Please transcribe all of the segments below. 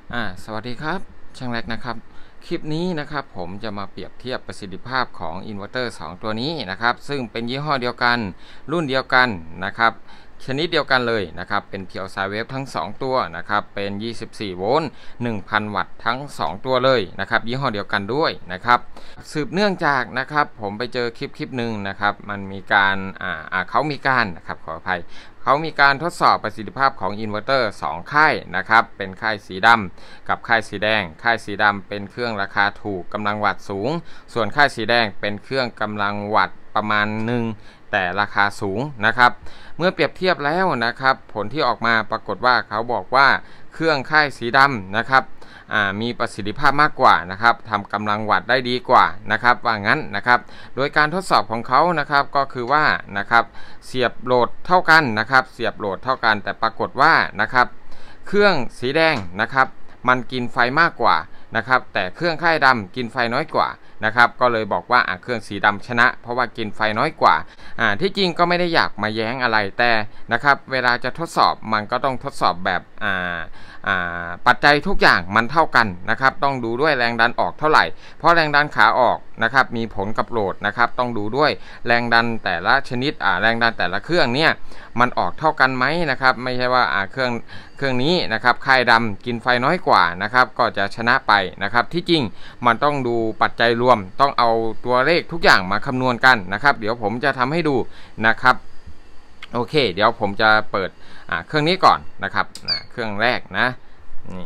สวัสดีครับช่างแรกนะครับคลิปนี้นะครับผมจะมาเปรียบเทียบประสิทธิภาพของอินเวอร์เตอร์2ตัวนี้นะครับซึ่งเป็นยี่ห้อเดียวกันรุ่นเดียวกันนะครับชนิดเดียวกันเลยนะครับเป็นเพียวไซเวฟทั้ง2ตัวนะครับเป็น24โวลต์ 1,000 วัตต์ทั้ง2ตัวเลยนะครับยี่ห้อเดียวกันด้วยนะครับสืบเนื่องจากนะครับผมไปเจอคลิปหนึ่งนะครับมันมีการเขามีการนะครับขออภัยเขามีการทดสอบประสิทธิภาพของอินเวอร์เตอร์2ค่ายนะครับเป็นค่ายสีดำกับค่ายสีแดงค่ายสีดำเป็นเครื่องราคาถูกกำลังวัตต์สูงส่วนค่ายสีแดงเป็นเครื่องกำลังวัตต์ประมาณหนึ่งแต่ราคาสูงนะครับเมื่อเปรียบเทียบแล้วนะครับผลที่ออกมาปรากฏว่าเขาบอกว่าเครื่องค่ายสีดำนะครับมีประสิทธิภาพมากกว่านะครับทำกำลังวัตต์ได้ดีกว่านะครับว่างั้นนะครับโดยการทดสอบของเขานะครับก็คือว่านะครับเสียบโหลดเท่ากันนะครับเสียบโหลดเท่ากันแต่ปรากฏว่านะครับเครื่องสีแดงนะครับมันกินไฟมากกว่านะครับแต่เครื่องค่ายดำกินไฟน้อยกว่านะครับก็เลยบอกว่าเครื่องสีดำชนะเพราะว่ากินไฟน้อยกว่าที่จริงก็ไม่ได้อยากมาแย้งอะไรแต่นะครับเวลาจะทดสอบมันก็ต้องทดสอบแบบปัจจัยทุกอย่างมันเท่ากันนะครับต้องดูด้วยแรงดันออกเท่าไหร่เพราะแรงดันขาออกนะครับมีผลกับโหลดนะครับต้องดูด้วยแรงดันแต่ละชนิดแรงดันแต่ละเครื่องเนี่ยมันออกเท่ากันไหมนะครับไม่ใช่ว่าเครื่องนี้นะครับค่ายดำกินไฟน้อยกว่านะครับก็จะชนะไปนะครับที่จริงมันต้องดูปัจจัยรวมต้องเอาตัวเลขทุกอย่างมาคำนวณกันนะครับเดี๋ยวผมจะทำให้ดูนะครับโอเคเดี๋ยวผมจะเปิดเครื่องนี้ก่อนนะครับเครื่องแรกนะนี่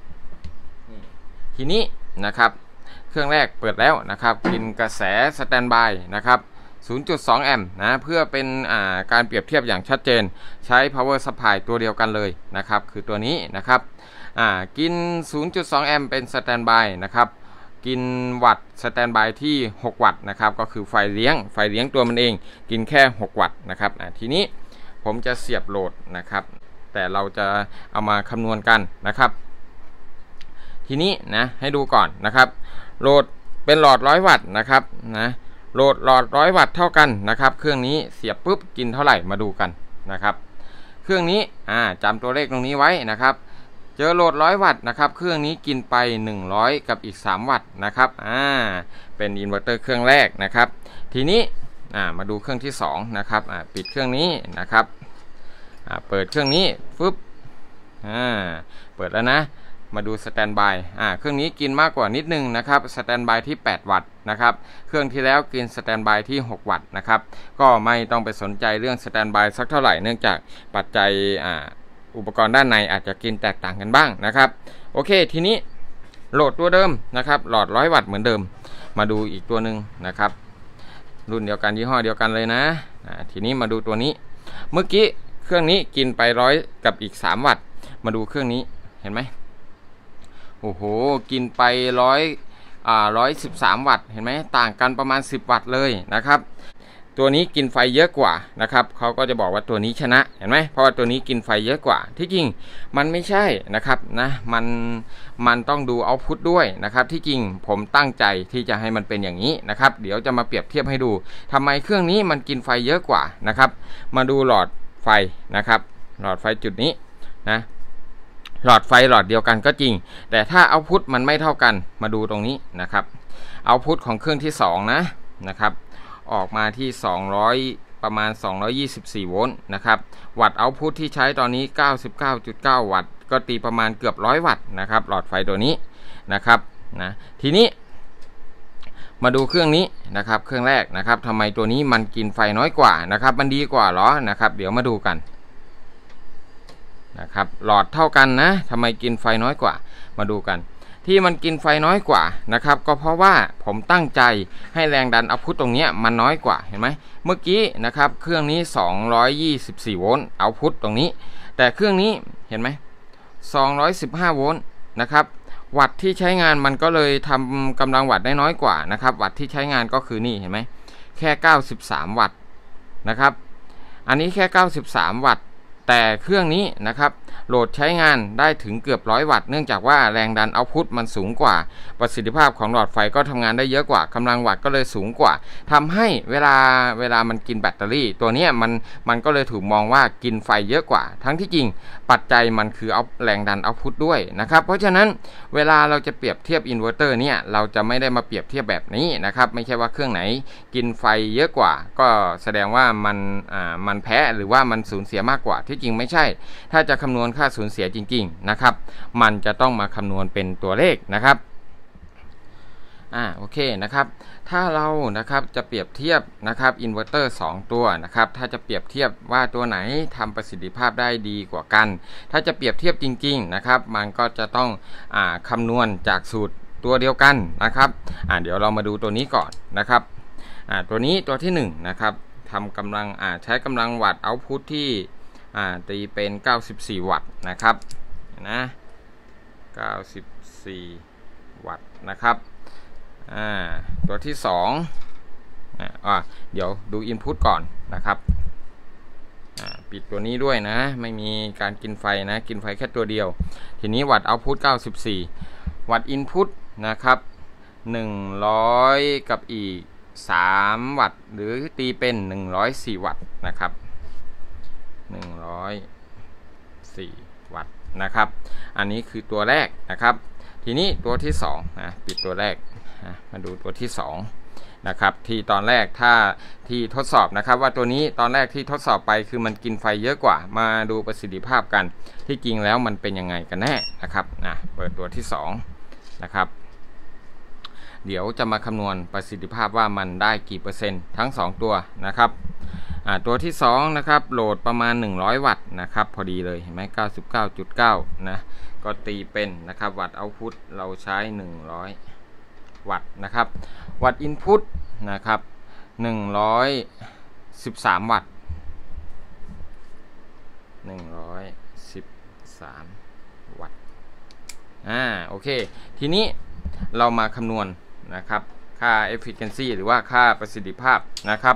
ทีนี้นะครับเครื่องแรกเปิดแล้วนะครับกินกระแสสแตนด์บายนะครับ 0.2 แอมป์นะเพื่อเป็นการเปรียบเทียบอย่างชัดเจนใช้ power supply ตัวเดียวกันเลยนะครับคือตัวนี้นะครับกิน 0.2 แอมป์เป็นสแตนด์บายนะครับกินวัตต์สแตนด์บายที่6วัตต์นะครับก็คือไฟเลี้ยงตัวมันเองกินแค่6วัตต์นะครับทีนี้ผมจะเสียบโหลดนะครับแต่เราจะเอามาคำนวณกันนะครับทีนี้นะให้ดูก่อนนะครับโหลดเป็นหลอด100วัตต์นะครับนะโหลดหลอด100วัตต์เท่ากันนะครับเครื่องนี้เสียบปุ๊บกินเท่าไหร่มาดูกันนะครับเครื่องนี้จำตัวเลขตรงนี้ไว้นะครับเจอโหลด100วัตต์นะครับเครื่องนี้กินไป100กับอีก3วัตต์นะครับเป็นอินเวอร์เตอร์เครื่องแรกนะครับทีนี้มาดูเครื่องที่2นะครับปิดเครื่องนี้นะครับเปิดเครื่องนี้ฟึบเปิดแล้วนะมาดูสแตนด์บายเครื่องนี้กินมากกว่านิดนึงนะครับสแตนด์บายที่8วัตต์นะครับเครื่องที่แล้วกินสแตนด์บายที่6วัตต์นะครับก็ไม่ต้องไปสนใจเรื่องสแตนด์บายสักเท่าไหร่เนื่องจากปัจจัยอุปกรณ์ด้านในอาจจะกินแตกต่างกันบ้างนะครับโอเคทีนี้โหลดตัวเดิมนะครับหลอด100วัตต์เหมือนเดิมมาดูอีกตัวหนึ่งนะครับรุ่นเดียวกันยี่ห้อเดียวกันเลยนะทีนี้มาดูตัวนี้เมื่อกี้เครื่องนี้กินไป100กับอีก3วัตต์มาดูเครื่องนี้เห็นไหมโอ้โหกินไป113วัตต์เห็นไหมต่างกันประมาณ10วัตต์เลยนะครับตัวนี้กินไฟเยอะกว่านะครับเขาก็จะบอกว่าตัวนี้ชนะเห็นไหมเพราะว่าตัวนี้กินไฟเยอะกว่าที่จริงมันไม่ใช่นะครับนะมันต้องดูเอาท์พุตด้วยนะครับที่จริงผมตั้งใจที่จะให้มันเป็นอย่างนี้นะครับเดี๋ยวจะมาเปรียบเทียบให้ดูทำไมเครื่องนี้มันกินไฟเยอะกว่านะครับมาดูหลอดไฟนะครับหลอดไฟจุดนี้นะหลอดไฟหลอดเดียวกันก็จริงแต่ถ้าเอาท์พุตมันไม่เท่ากันมาดูตรงนี้นะครับเอาท์พุตของเครื่องที่2นะครับออกมาที่200ประมาณ224โวลต์นะครับวัตต์เอาท์พุตที่ใช้ตอนนี้ 99.9 วัตต์ก็ตีประมาณเกือบ100วัตต์นะครับหลอดไฟตัวนี้นะครับนะทีนี้มาดูเครื่องนี้นะครับเครื่องแรกนะครับทำไมตัวนี้มันกินไฟน้อยกว่านะครับมันดีกว่าหรอนะครับเดี๋ยวมาดูกันนะครับหลอดเท่ากันนะทำไมกินไฟน้อยกว่ามาดูกันที่มันกินไฟน้อยกว่านะครับก็เพราะว่าผมตั้งใจให้แรงดันเอาท์พุตตรงนี้มันน้อยกว่าเห็นไหมเมื่อกี้นะครับเครื่องนี้224โวลต์เอาท์พุตตรงนี้แต่เครื่องนี้เห็นไหม215โวลต์นะครับวัตต์ที่ใช้งานมันก็เลยทำกำลังวัตต์ได้น้อยกว่านะครับวัตต์ที่ใช้งานก็คือนี่เห็นไหมแค่93วัตต์นะครับอันนี้แค่93วัตต์แต่เครื่องนี้นะครับโหลดใช้งานได้ถึงเกือบ100 วัตต์เนื่องจากว่าแรงดันเอาต์พุตมันสูงกว่าประสิทธิภาพของหลอดไฟก็ทำงานได้เยอะกว่ากำลังวัตต์ก็เลยสูงกว่าทำให้เวลามันกินแบตเตอรี่ตัวนี้มันก็เลยถูกมองว่ากินไฟเยอะกว่าทั้งที่จริงปัจจัยมันคือเอาแรงดันเอาต์พุตด้วยนะครับเพราะฉะนั้นเวลาเราจะเปรียบเทียบอินเวอร์เตอร์เนี่ยเราจะไม่ได้มาเปรียบเทียบแบบนี้นะครับไม่ใช่ว่าเครื่องไหนกินไฟเยอะกว่าก็แสดงว่ามันแพ้หรือว่ามันสูญเสียมากกว่าที่จริงไม่ใช่ถ้าจะคำนวณค่าสูญเสียจริงๆนะครับมันจะต้องมาคำนวณเป็นตัวเลขนะครับโอเคนะครับถ้าเรานะครับจะเปรียบเทียบนะครับอินเวอร์เตอร์2ตัวนะครับถ้าจะเปรียบเทียบว่าตัวไหนทำประสิทธิภาพได้ดีกว่ากันถ้าจะเปรียบเทียบจริงๆนะครับมันก็จะต้องคำนวณจากสูตรตัวเดียวกันนะครับเดี๋ยวเรามาดูตัวนี้ก่อนนะครับตัวนี้ตัวที่1นะครับทำกำลังใช้กำลังวัตต์เอาต์พุตที่ตีเป็น94 วัตต์นะครับนะ94 วัตต์นะครับตัวที่2เดี๋ยวดู Input ก่อนนะครับปิดตัวนี้ด้วยนะไม่มีการกินไฟนะกินไฟแค่ตัวเดียวทีนี้วัตต์ Output 94 วัตต์ Input นะครับ100กับอีก3 วัตต์หรือตีเป็น104 วัตต์นะครับ104 วัตต์นะครับอันนี้คือตัวแรกนะครับทีนี้ตัวที่2นะปิดตัวแรกมาดูตัวที่2นะครับที่ตอนแรกถ้าที่ทดสอบนะครับว่าตัวนี้ตอนแรกที่ทดสอบไปคือมันกินไฟเยอะกว่ามาดูประสิทธิภาพกันที่จริงแล้วมันเป็นยังไงกันแน่นะครับเปิดตัวที่2นะครับเดี๋ยวจะมาคำนวณประสิทธิภาพว่ามันได้กี่เปอร์เซ็นต์ทั้ง2ตัวนะครับตัวที่2นะครับโหลดประมาณ100 วัตต์นะครับพอดีเลยเห็นไหม 99.9 นะก็ตีเป็นนะครับวัตต์เอาต์พุตเราใช้100 วัตต์นะครับวัตต์อินพุตนะครับ113 วัตต์113 วัตต์โอเคทีนี้เรามาคำนวณนะครับค่า efficiency หรือว่าค่าประสิทธิภาพนะครับ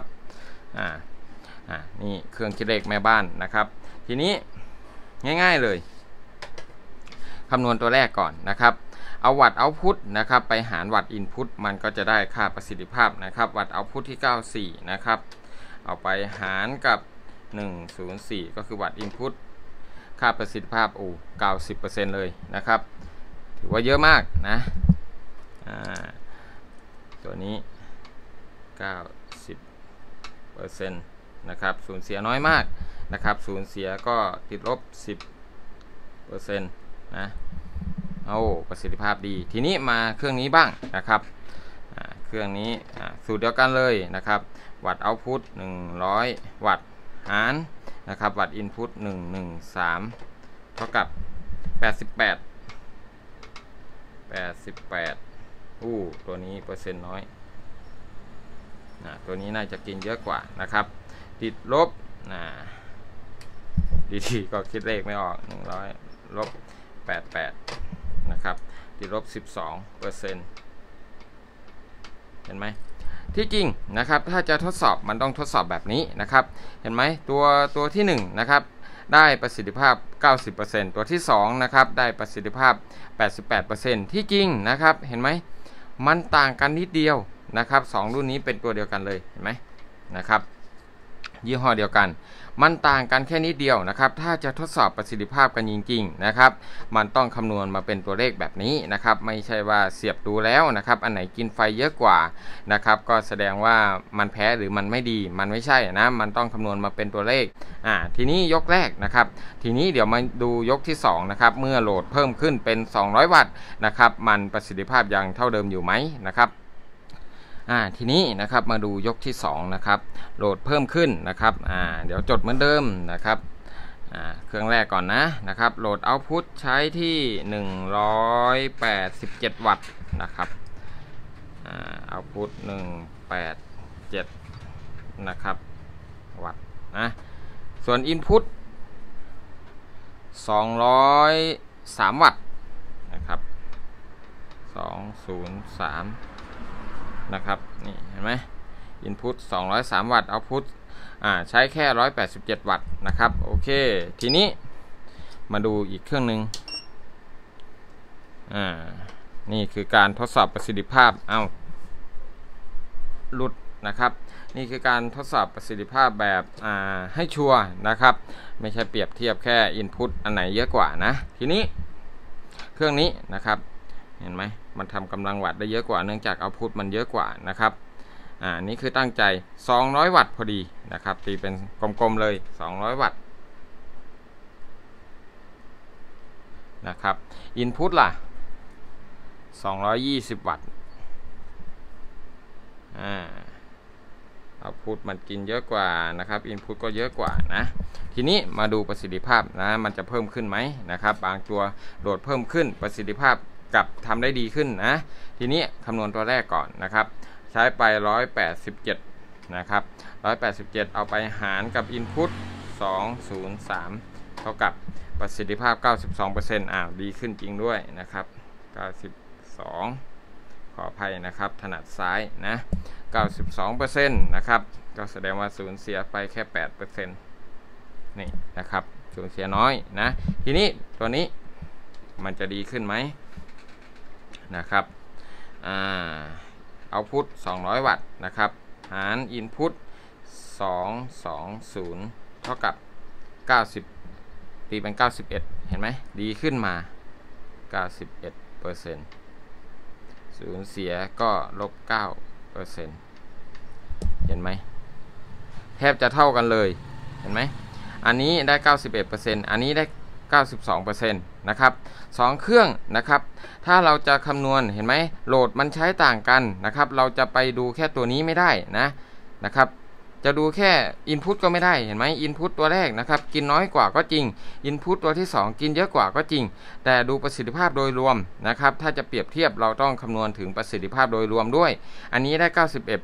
นี่เครื่องคิดเลขแม่บ้านนะครับทีนี้ง่ายๆเลยคำนวณตัวแรกก่อนนะครับเอาวัตต์เอาต์พุตนะครับไปหารวัตต์อินพุตมันก็จะได้ค่าประสิทธิภาพนะครับวัตต์เอาต์พุตที่94นะครับเอาไปหารกับ104ก็คือวัตต์อินพุตค่าประสิทธิภาพ90% เลยนะครับถือว่าเยอะมากนะตัวนี้90%นะครับสูญเสียน้อยมากนะครับสูญเสียก็ติดลบ 10% นะประสิทธิภาพดีทีนี้มาเครื่องนี้บ้างนะครับเครื่องนี้สูตรเดียวกันเลยนะครับวัตต์เอาต์พุต100 วัตต์หารนะครับวัตต์อินพุต113เท่ากับ88ตัวนี้เปอร์เซ็นต์น้อยตัวนี้น่าจะกินเยอะกว่านะครับติดลบดีๆก็คิดเลขไม่ออก100ลบ88นะครับติดลบ 12% เห็นไหมที่จริงนะครับถ้าจะทดสอบมันต้องทดสอบแบบนี้นะครับเห็นไหมตัวที่1นะครับได้ประสิทธิภาพ 90% ตัวที่2นะครับได้ประสิทธิภาพ 88% ที่จริงนะครับเห็นไหมมันต่างกันนิดเดียวนะครับ2รุ่นนี้เป็นตัวเดียวกันเลยเห็นไหมนะครับยี่ห้อเดียวกันมันต่างกันแค่นิดเดียวนะครับถ้าจะทดสอบประสิทธิภาพกันจริงๆนะครับมันต้องคำนวณมาเป็นตัวเลขแบบนี้นะครับไม่ใช่ว่าเสียบดูแล้วนะครับอันไหนกินไฟเยอะกว่านะครับก็แสดงว่ามันแพ้หรือมันไม่ดีมันไม่ใช่นะมันต้องคำนวณมาเป็นตัวเลขทีนี้ยกแรกนะครับทีนี้เดี๋ยวมาดูยกที่2นะครับเมื่อโหลดเพิ่มขึ้นเป็น200 วัตต์นะครับมันประสิทธิภาพยังเท่าเดิมอยู่ไหมนะครับทีนี้นะครับมาดูยกที่2นะครับโหลดเพิ่มขึ้นนะครับเดี๋ยวจดเหมือนเดิมนะครับเครื่องแรกก่อนนะครับโหลดเอาต์พุตใช้ที่187 วัตต์นะครับเอาต์พุต187นะครับวัตต์ส่วนอินพุต203 วัตต์นะครับ203นะครับนี่เห็นไหม Input 203 วัตต์ Output ใช้แค่187วัตต์นะครับโอเคทีนี้มาดูอีกเครื่องหนึ่งนี่คือการทดสอบประสิทธิภาพหลุดนะครับนี่คือการทดสอบประสิทธิภาพแบบให้ชัวร์นะครับไม่ใช่เปรียบเทียบแค่ Input อันไหนเยอะกว่านะทีนี้เครื่องนี้นะครับเห็นไหมมันทำกำลังวัตต์ได้เยอะกว่าเนื่องจาก Output มันเยอะกว่านะครับนี่คือตั้งใจ200วัตต์พอดีนะครับตีเป็นกลมๆเลย200วัตต์นะครับ Input ล่ะ220วัตต์Output มันกินเยอะกว่านะครับ Input ก็เยอะกว่านะทีนี้มาดูประสิทธิภาพนะมันจะเพิ่มขึ้นไหมนะครับบางตัวโหลดเพิ่มขึ้นประสิทธิภาพกับทำได้ดีขึ้นนะทีนี้คำนวณตัวแรกก่อนนะครับใช้ไป187นะครับ187เอาไปหารกับ Input 203เท่ากับประสิทธิภาพ 92% ดีขึ้นจริงด้วยนะครับ92ขออภัยนะครับถนัดซ้ายนะ 92% นะครับก็แสดงว่าสูญเสียไปแค่ 8% นี่นะครับสูญเสียน้อยนะทีนี้ตัวนี้มันจะดีขึ้นไหมนะครับOutput 200วัตต์นะครับหาร Input 220เท่ากับ90ตีเป็น91เห็นไหมดีขึ้นมา 91% สูญเสียก็ลบ 9% เห็นไหมแทบจะเท่ากันเลยเห็นไหมอันนี้ได้ 91% อันนี้ได้ 92% นะครับ2เครื่องนะครับถ้าเราจะคำนวณเห็นไหมโหลดมันใช้ต่างกันนะครับเราจะไปดูแค่ตัวนี้ไม่ได้นะครับจะดูแค่ Input ก็ไม่ได้เห็นไหม Input ตัวแรกนะครับกินน้อยกว่าก็จริง Input ตัวที่2กินเยอะกว่าก็จริงแต่ดูประสิทธิภาพโดยรวมนะครับถ้าจะเปรียบเทียบเราต้องคำนวณถึงประสิทธิภาพโดยรวมด้วยอันนี้ได้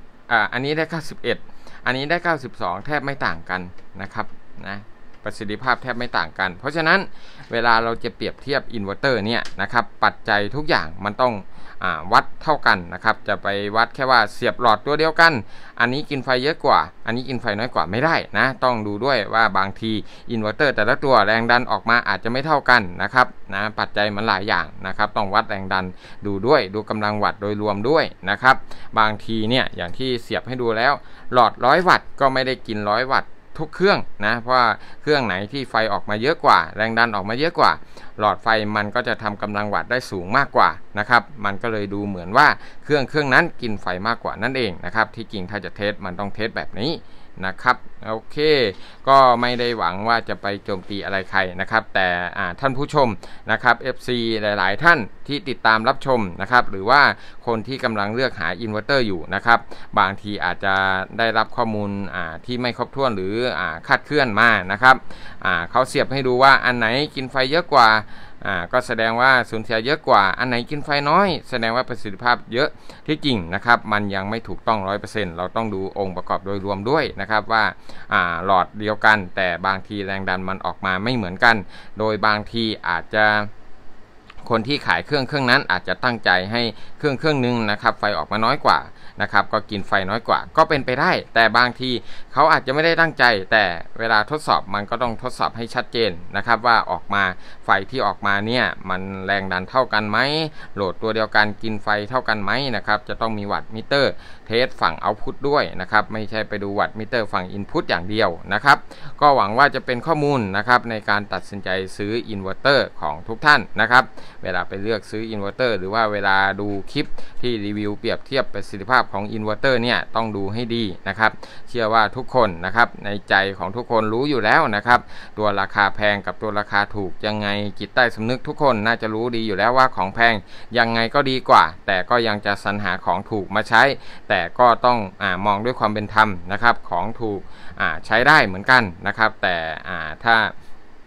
91อันนี้ได้91อันนี้ได้92แทบไม่ต่างกันนะครับนะประสิทธิภาพแทบไม่ต่างกันเพราะฉะนั้นเวลาเราจะเปรียบเทียบอินเวอร์เตอร์เนี่ยนะครับปัจจัยทุกอย่างมันต้องวัดเท่ากันนะครับจะไปวัดแค่ว่าเสียบหลอดตัวเดียวกันอันนี้กินไฟเยอะกว่าอันนี้กินไฟน้อยกว่าไม่ได้นะต้องดูด้วยว่าบางทีอินเวอร์เตอร์แต่ละตัวแรงดันออกมาอาจจะไม่เท่ากันนะครับนะปัจจัยมันหลายอย่างนะครับต้องวัดแรงดันดูด้วยดูกำลังวัตต์โดยรวมด้วยนะครับบางทีเนี่ยอย่างที่เสียบให้ดูแล้วหลอด100วัตต์ก็ไม่ได้กิน100วัตต์ทุกเครื่องนะเพราะว่าเครื่องไหนที่ไฟออกมาเยอะกว่าแรงดันออกมาเยอะกว่าหลอดไฟมันก็จะทำกำลังวัตต์ได้สูงมากกว่านะครับมันก็เลยดูเหมือนว่าเครื่องนั้นกินไฟมากกว่านั่นเองนะครับที่จริงถ้าจะเทสมันต้องเทสแบบนี้นะครับโอเคก็ไม่ได้หวังว่าจะไปโจมตีอะไรใครนะครับแต่ท่านผู้ชมนะครับ FC หลายๆท่านที่ติดตามรับชมนะครับหรือว่าคนที่กำลังเลือกหาอินเวอร์เตอร์อยู่นะครับบางทีอาจจะได้รับข้อมูลที่ไม่ครบถ้วนหรือคลาดเคลื่อนมานะครับเขาเสียบให้ดูว่าอันไหนกินไฟเยอะกว่าก็แสดงว่าสูญเสียเยอะกว่าอันไหนกินไฟน้อยแสดงว่าประสิทธิภาพเยอะที่จริงนะครับมันยังไม่ถูกต้อง 100% เราต้องดูองค์ประกอบโดยรวมด้วยนะครับว่าหลอดเดียวกันแต่บางทีแรงดันมันออกมาไม่เหมือนกันโดยบางทีอาจจะคนที่ขายเครื่องนั้นอาจจะตั้งใจให้เครื่องนึงนะครับไฟออกมาน้อยกว่านะครับก็กินไฟน้อยกว่าก็เป็นไปได้แต่บางทีเขาอาจจะไม่ได้ตั้งใจแต่เวลาทดสอบมันก็ต้องทดสอบให้ชัดเจนนะครับว่าออกมาไฟที่ออกมาเนี่ยมันแรงดันเท่ากันไหมโหลดตัวเดียวกันกินไฟเท่ากันไหมนะครับจะต้องมีวัตต์มิเตอร์เทสฝั่งเอาท์พุตด้วยนะครับไม่ใช่ไปดูวัตต์มิเตอร์ฝั่งอินพุตอย่างเดียวนะครับก็หวังว่าจะเป็นข้อมูลนะครับในการตัดสินใจซื้ออินเวอร์เตอร์ของทุกท่านนะครับเวลาไปเลือกซื้ออินเวอร์เตอร์หรือว่าเวลาดูคลิปที่รีวิวเปรียบเทียบประสิทธิภาพของอินเวอร์เตอร์เนี่ยต้องดูให้ดีนะครับเชื่อว่าทุกคนนะครับในใจของทุกคนรู้อยู่แล้วนะครับตัวราคาแพงกับตัวราคาถูกยังไงจิตใต้สำนึกทุกคนน่าจะรู้ดีอยู่แล้วว่าของแพงยังไงก็ดีกว่าแต่ก็ยังจะสรรหาของถูกมาใช้แต่ก็ต้องมองด้วยความเป็นธรรมนะครับของถูกใช้ได้เหมือนกันนะครับแต่ถ้า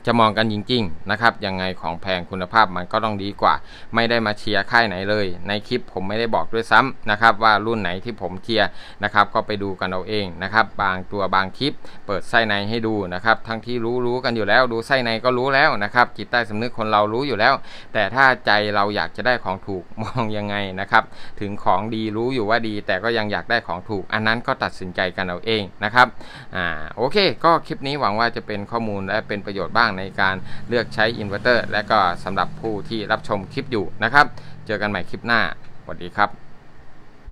จะมองกันจริงๆนะครับยังไงของแพงคุณภาพมันก็ต้องดีกว่าไม่ได้มาเชียร์ค่ายไหนเลยในคลิปผมไม่ได้บอกด้วยซ้ำนะครับว่ารุ่นไหนที่ผมเชียร์นะครับก็ไปดูกันเอาเองนะครับบางตัวบางคลิปเปิดไส้ในให้ดูนะครับทั้งที่รู้กันอยู่แล้วดูไส้ในก็รู้แล้วนะครับจิตใต้สำนึกคนเรารู้อยู่แล้วแต่ถ้าใจเราอยากจะได้ของถูกมองยังไงนะครับถึงของดีรู้อยู่ว่าดีแต่ก็ยังอยากได้ของถูกอันนั้นก็ตัดสินใจกันเอาเองนะครับโอเคก็คลิปนี้หวังว่าจะเป็นข้อมูลและเป็นประโยชน์บ้างในการเลือกใช้อินเวอร์เตอร์และก็สำหรับผู้ที่รับชมคลิปอยู่นะครับเจอกันใหม่คลิปหน้าสวัสดีครับ